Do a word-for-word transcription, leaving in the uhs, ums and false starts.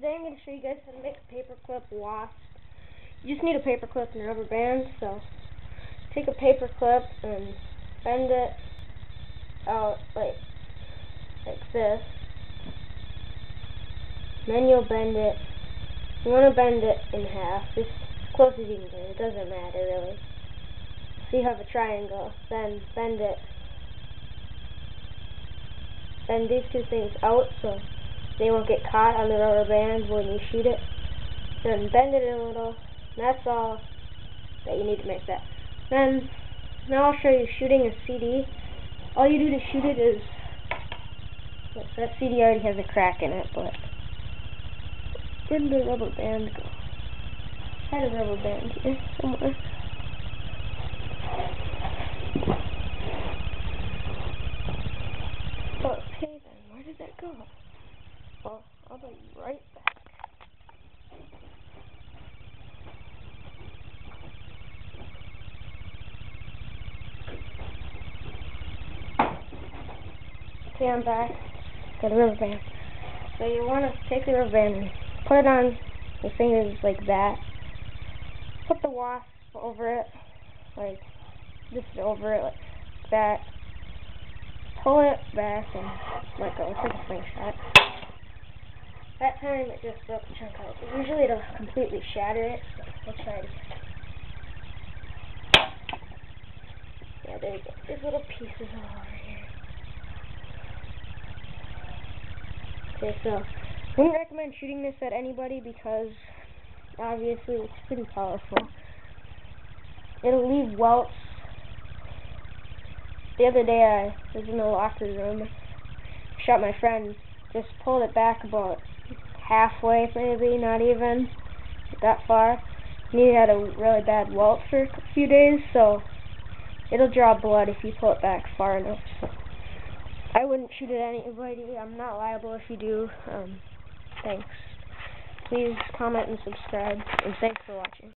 today I'm going to show you guys how to make a paperclip wasp. You just need a paperclip and a rubber band, so take a paperclip and bend it out like, like this. And then you'll bend it. You want to bend it in half, just as close as you can get. It doesn't matter really. So you have a triangle. Then bend it. Bend these two things out so they won't get caught on the rubber band when you shoot it. Then bend it in a little. And that's all that you need to make that. Then now I'll show you shooting a C D. All you do to shoot it is, yes, that C D already has a crack in it, but where did the rubber band go? I had a rubber band here somewhere. Okay then, where did that go? Well, I'll be right back. Okay, I'm back. Got a rubber band. So you want to take the rubber band and put it on your fingers like that. Put the wasp over it, like just over it, like that. Pull it back and let go. It's like a slingshot. That time it just broke a chunk out. Usually it'll completely shatter it, so we'll try it. Yeah, there you go. There's little pieces all over here. Okay, so I wouldn't recommend shooting this at anybody because obviously it's pretty powerful. It'll leave welts. The other day I was in the locker room, shot my friend, just pulled it back about halfway, maybe, not even that far. And he had a really bad welt for a few days, so it'll draw blood if you pull it back far enough. So I wouldn't shoot at anybody. I'm not liable if you do. Um, thanks. Please comment and subscribe, and thanks for watching.